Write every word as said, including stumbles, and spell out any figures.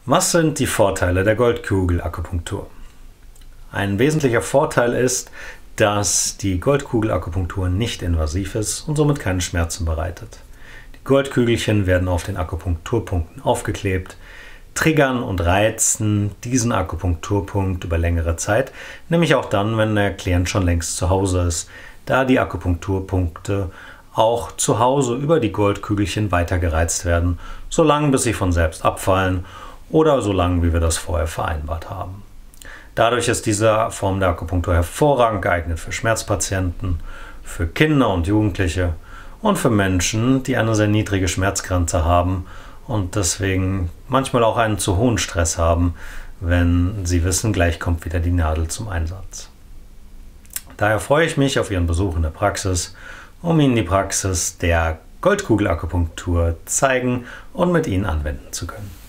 Was sind die Vorteile der Goldkugel-Akupunktur? Ein wesentlicher Vorteil ist, dass die Goldkugel-Akupunktur nicht invasiv ist und somit keine Schmerzen bereitet. Die Goldkügelchen werden auf den Akupunkturpunkten aufgeklebt, triggern und reizen diesen Akupunkturpunkt über längere Zeit, nämlich auch dann, wenn der Klient schon längst zu Hause ist, da die Akupunkturpunkte auch zu Hause über die Goldkügelchen weiter gereizt werden, solange bis sie von selbst abfallen oder so lange, wie wir das vorher vereinbart haben. Dadurch ist diese Form der Akupunktur hervorragend geeignet für Schmerzpatienten, für Kinder und Jugendliche und für Menschen, die eine sehr niedrige Schmerzgrenze haben und deswegen manchmal auch einen zu hohen Stress haben, wenn sie wissen, gleich kommt wieder die Nadel zum Einsatz. Daher freue ich mich auf Ihren Besuch in der Praxis, um Ihnen die Praxis der Goldkugel-Akupunktur zeigen und mit Ihnen anwenden zu können.